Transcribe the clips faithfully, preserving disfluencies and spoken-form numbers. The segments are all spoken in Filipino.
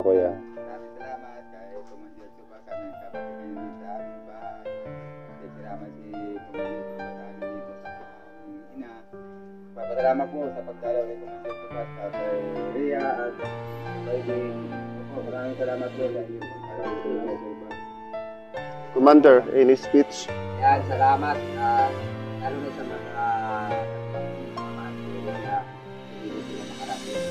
kuya. Maraming salamat kay Kumandir Tuba sa aming kapatid ngayon sa aming bahay. At salamat si Kumandir Tuba sa amin dito sa aming ina. Papasalamat po sa pagdalaw ni Kumandir Tuba sa kay Rhea at kay Bing. Maraming salamat po sa inyo. Commander, any speech? Yan, salamat. Uh, lalo na sa mga uh, mga tulong na hindi sila makarating.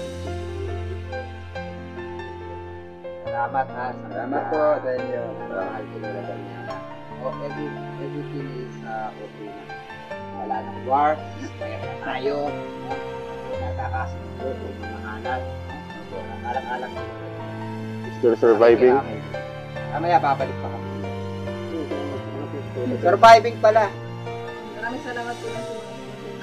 Salamat ha. Salamat po sa inyo. Mahal sila na ganyan. Oh, every, everything is uh, okay na. Wala nang war. Kaya na tayo. Nakakasundo. Mahanap. Alang-alang. Still surviving? Mamaya babalik pa kami. Surviving pala. Maraming salamat po sa mga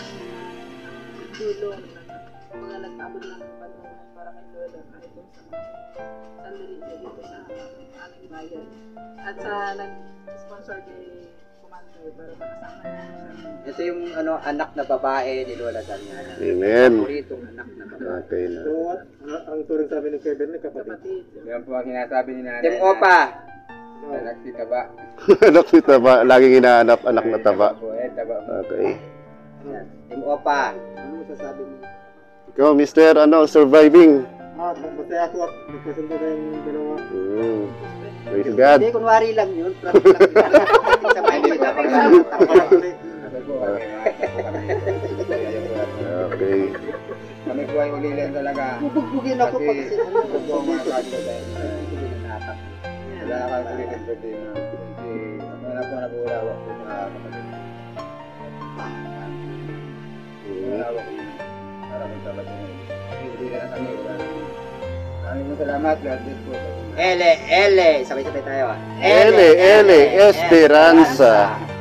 tulong na mga nagtabod ng panahon para kay Lola kahit doon sa mga sandali niya dito sa aming bayan. At sa nag-sponsor kay Commander para makasama niya siya. Ito yung ano, anak na babae ni Lola Damiana. Amen. Paboritong anak na babae. Okay na. So, ang, ang turing sabi ni Kevin ni kapatid. Kapatid. Yan po ang sinasabi ni nanay. Tim Opa. Anak si Taba. Anak si Taba. Laging hinahanap anak na Taba. Po eh, Taba. Okay. Tim Opa. Ano masasabi mo? Ikaw, mister, ano, surviving. Ah, masaya ako at nagkasundo na yung dalawa. Mm. Praise God. Hindi, kunwari lang yun. Prank lang yun. Sabay Hindi nyo po na ako pagkakas. Sabi po kami, mga po kami. Ayaw po natin. Okay. Kami po ay ulilan talaga. Bubugbugin ako pag Kasi kasi ano. ito po ang mga kaso dahil uh, Hindi ko binatak. wala kang ulilan po din. uh, Kasi wala po nag-uulawak po sa kapatid. Uulawak po yun. Para kung sabat yun. Ulilan na kami. Wala na. Maraming po salamat. God bless po. Ele, ele. Sabay-sabay tayo ah. Ele, ele, Esperanza.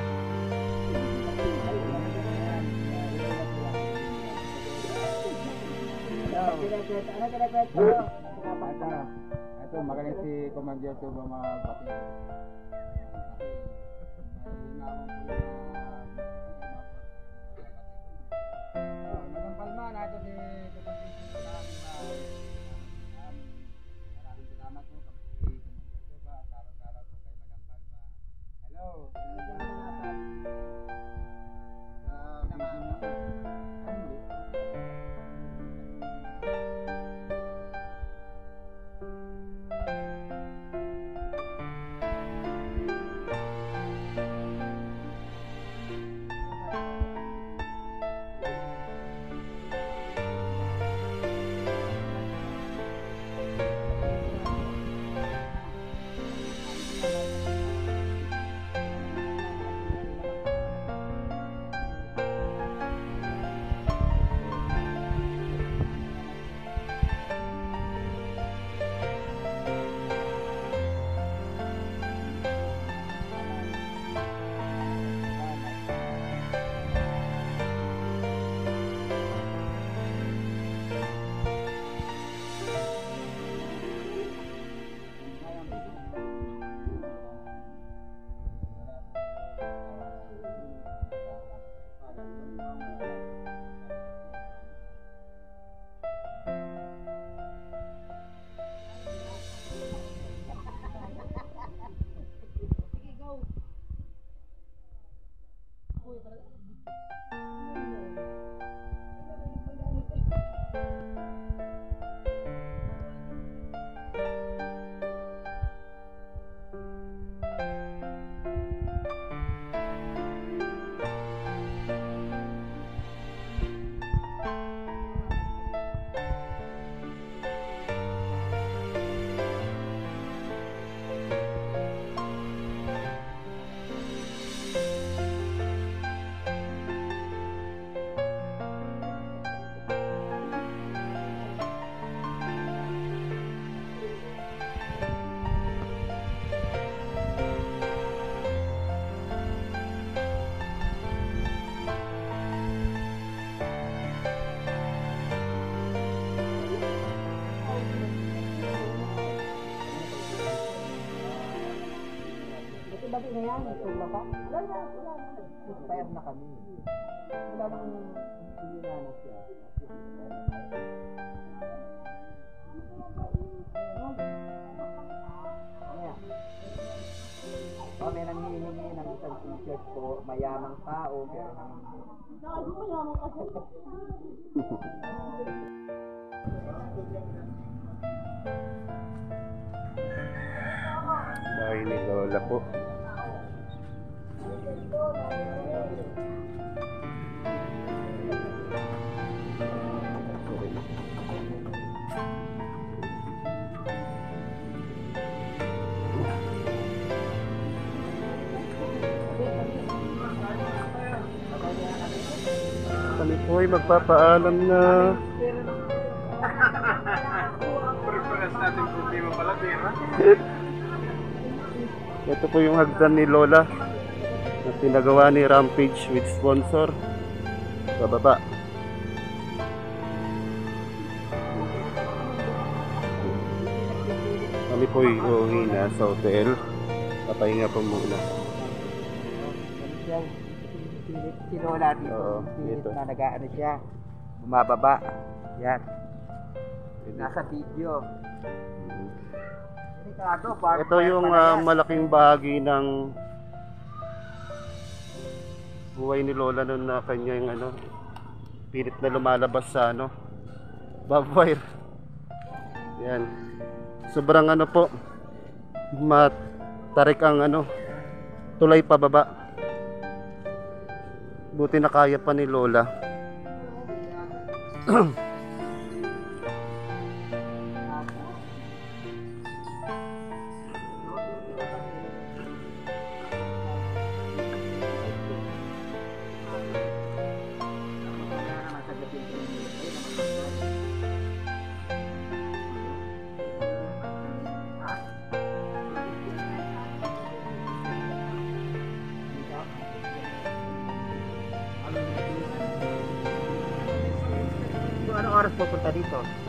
Ito, magaling si Commander Tuba mga pati. Madam Palma, nato si Commander Tuba. Maraming salamat po kami si Commander Tuba. Araw-araw po kay Madam Palma. Hello. Babi na yan, ito ba? Wala na, wala na. Inspire na kami. Wala nang hindi na na siya. Yes po, mayamang tao, pero Bahay ni Lola po. Kami po ay magpapaalam na. Preference natin problema pala, pera. Ito po yung hagdan ni Lola na pinagawa ni Rampage with sponsor. Sa baba. Kami po ay uuwi na sa hotel. Papahinga po muna. siya, pilit si Lola dito. Oo, Pilit dito. na nag-ano siya. Bumababa. Yan. Nasa video. Delikado, barbed Ito wire yung pala ah, yan. malaking bahagi ng buhay ni Lola noon na kanya yung ano, pilit na lumalabas sa ano, barbed wire. Yan. Sobrang ano po, matarik ang ano, tulay pababa. Buti na kaya pa ni Lola. So, anong oras pupunta dito?